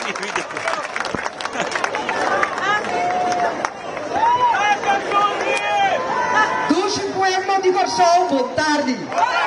Pueblo de Corsol, boa tarde.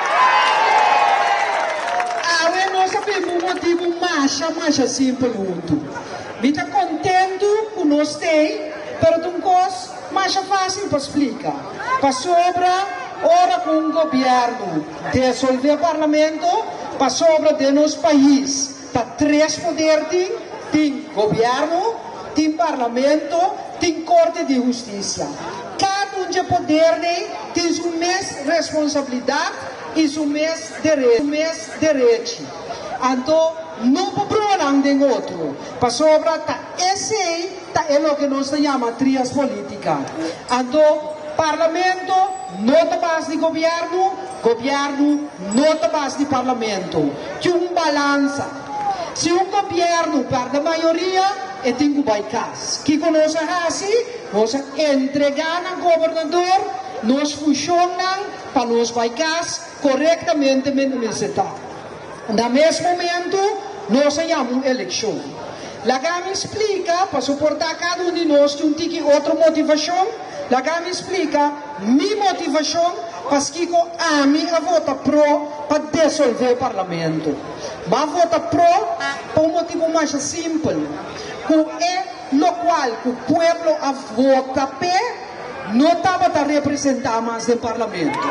Nós sabemos o motivo mais simples muito. Me está contente com nós tem, mas de coisa mais fácil para explicar. Para sobra, ora com o governo dissolver o parlamento, para sobra de nosso país. Está três poderes, tem governo, tem parlamento, tem corte de justiça. Cada um de poder tem sua mesma responsabilidade e seu mesmo direito. Então, não procuram de outro. Para sobra, esse é o que nós chamamos trias política. Então, parlamento não é base de governo não é base de parlamento. Tem um balança. Se um governo perde a maioria, é tem que bypass. Que nós assim, nós entregamos ao governador, nós funcionamos para nós bypass corretamente no no mesmo momento, nós chamamos eleição. La Gama explica, para suportar cada um de nós, tem outra motivação. La Gama explica, minha motivação, porque a minha vota pro para dissolver o parlamento. Mas vota pro por um motivo mais simples. Que é no qual o povo a vota pé não estava a representar mais no parlamento.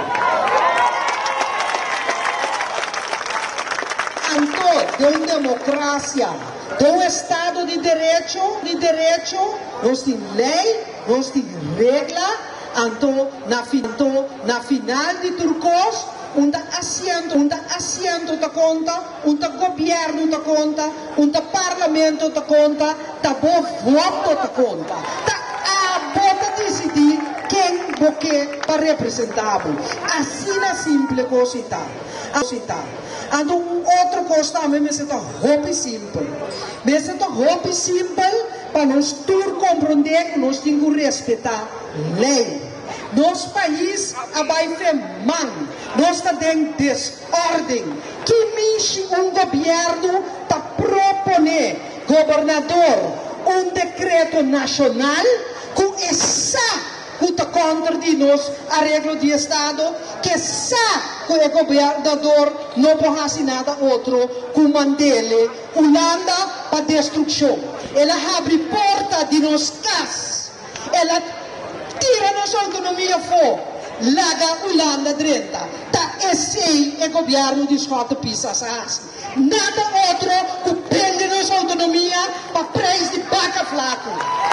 De uma democracia, de um Estado de direito, nós temos lei, nós temos regra, então, na final de turcos, onde assento da conta, onde governo da conta, onde parlamento da conta, da bom voto da conta. A vota decidir quem você para representar. Assim é simples coisa. Então, outra coisa também me sinto roupa simples. Me sinto roupa simples para nós todos compreender que nós temos que respeitar a lei. Nosso país vai ser mal. Nós temos desordem. Que mexe um governo para proponer, governador, um decreto nacional com essa que está contra de nós arreglo de Estado, que sabe que o governador não pode assinar nada outro que Mandela, Holanda para destruição. Ela abre porta de nós casas, ela tira nossa autonomia fora, larga Holanda direita. Esse é o governo de Scott Pisas. Nada outro que prende nossa autonomia para preço de vaca flaco.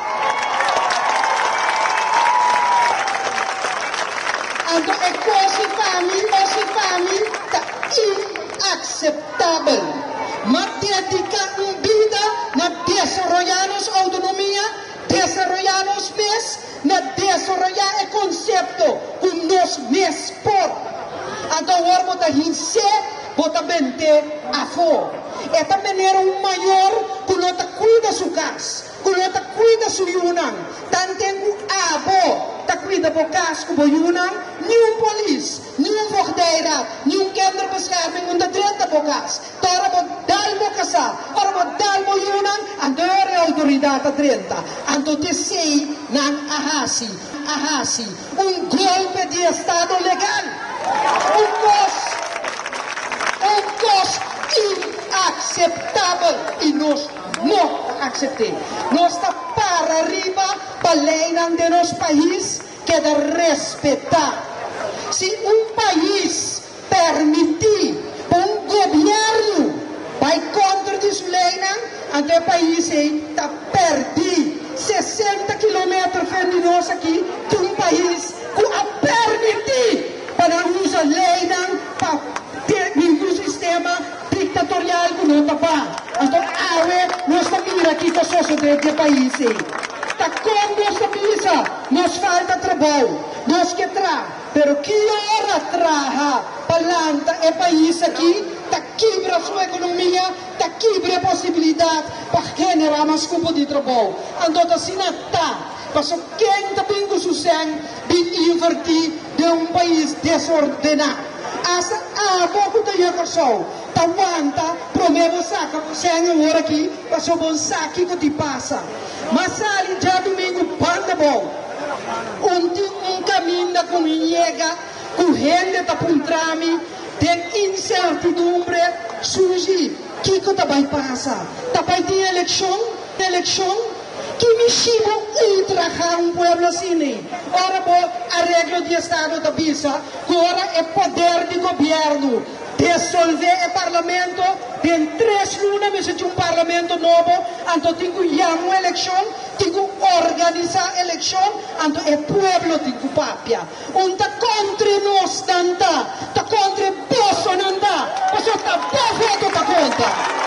Então, é coisa família inaceitável. Mas dedicar uma vida na desenvolver nossa autonomia, desenvolver nos mês, na desenvolver o conceito que nós mesmos por. Então, agora bota rinse, bota mente a fora. É também era um maior que não cuida sua casa, que não cuida sua yunang. Tanto que a avó cuida do casco do yunang, nenhum polícia, nenhum bordeira, nenhum kendra bescherming onde direita do casco. Tora bo dalmo casa, ora bo dalmo yunang, andor a autoridade direita. Ando te sei nang ahasi, golpe de Estado legal. Um cos inaceitável e nós não aceitamos. Nós estamos para arriba, para lei de nosso país, que é de respeitar. Se um país permitir um governo vai contra de sua lei, até o país está perdido. 60 quilômetros de nós aqui, de um país que a permitir para usar lei para ter um sistema ditatorial que não está bom. Então, nós estamos aqui com a sociedade do país. Está com nossa missa, nos falta trabalho, nós que pero que hora traga palanta é país aqui, está quebra sua economia, está quebra a possibilidade para generar mais campo de trabalho. Então, assim não está. Mas quem está bem com o sangue de invertir de um país desordenado. Essa pouco de Yacorsol, Tawanta, promevo saca, você agora aqui, passou bom saque que te passa. Mas ali já domingo, panda bom. Um caminho com chega, com rende tá puntrami, tem incertidumbre, surge, que vai passar? Vai ter eleição, que me chama ultrajar um pueblo assim. Ora, a regra de Estado da Bisa, agora é poder de governo. Dissolver o parlamento, tem 3 lunas, mas de um parlamento novo, então tem que chamar eleição, tem que organizar a eleição, então é pueblo tem que papia. Tá contra nós, tá contra Bolsonaro, mas tá bom feito da conta.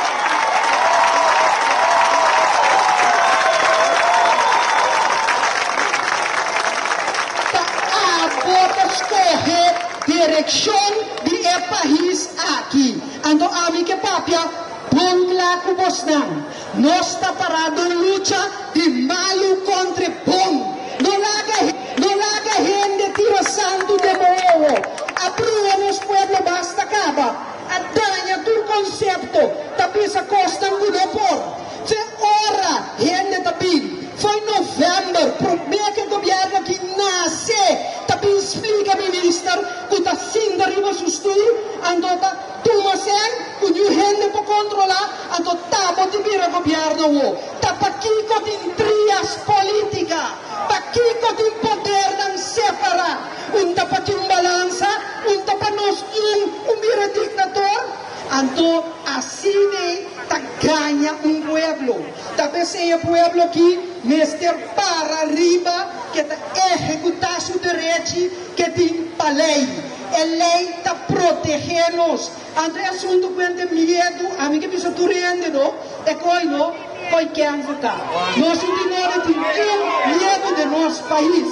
Direção de país aqui. Então, a mim que papia, bom lá com você. Nós está parado luta de malo contra bom. Não laga gente tira santo de novo. Abriu os pueblos basta acaba. A danha do conceito. Tapisa costa no por. Se ora, gente também. Foi novembro, promete que o governo que nasce, também explica ministro, que está sendo arriba sustur, ando tá toma sen, que o gente para controlar, ando tá motivar o governo, tá paquico de intrigas políticas, paquico de poder não separar, tá para ter balança, tá para nós vira dictador, ando assim tá ganha pueblo, tá pensando pueblo que Mister para arriba, que está executar seu direito, que tem a lei. A lei está protegendo-nos. Ante assunto que tem medo, a mim que precisa turrendo, não? É coi, não? Coi que é cá. Nós não temos medo de nosso país.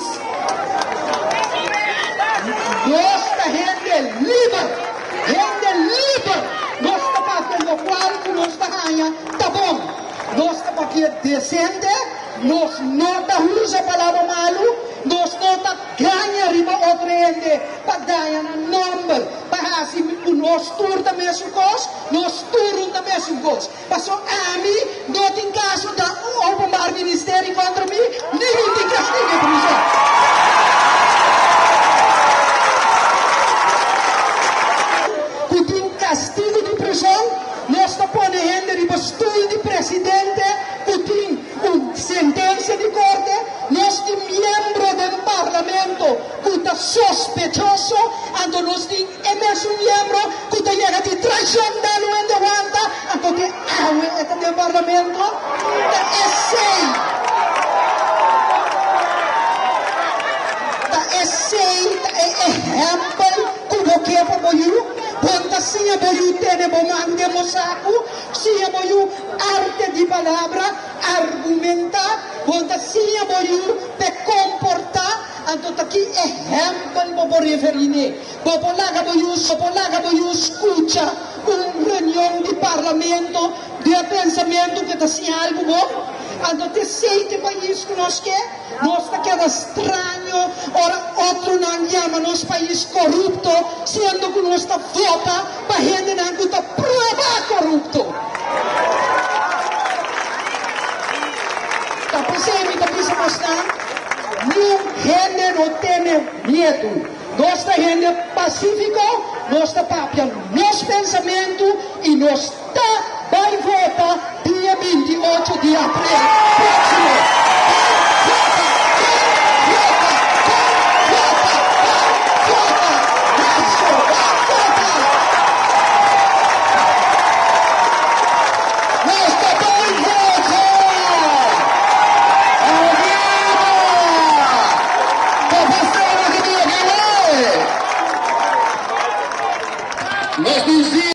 Nossa gente livre. Nossa parte do qual que nós está ganha, tá bom. Nossa parte é decente. Nós não usa a palavra malo, nós não ganha riba outro ende, para ganhar número, para assim, nós turno da mesma coisa, nós turno da mesma coisa. Passou a mim, não tem caso da o ministério contra mim, nem tem castigo de prisão. Que tem castigo de prisão, nós está pondo rende riba estudo de presidente, que tem sentença de corte, nós temos membro do parlamento que está sospechoso, então nós temos mesmo membro que está chegando de traição da lua de guanta, então tem água do parlamento, é exemplo como que é para você. Quando se é boiu ter bom ande saco, se é boiu arte de palavra, argumentar, quando se é boiu te comportar, então aqui exemplo para referir. Popolaga boiu escuta reunião de parlamento, de pensamento que está sem algo bom. Então, te seite país que nós quer, nós está queda estranho, ora outro não chama nosso país corrupto, sendo que nós está vota para gente não está prova corrupto. Tá pensando mostrar, gente não tem medo, nós está gente pacífico, nós está papia, nosso pensamento e nós está vai votar dia 28 de abril.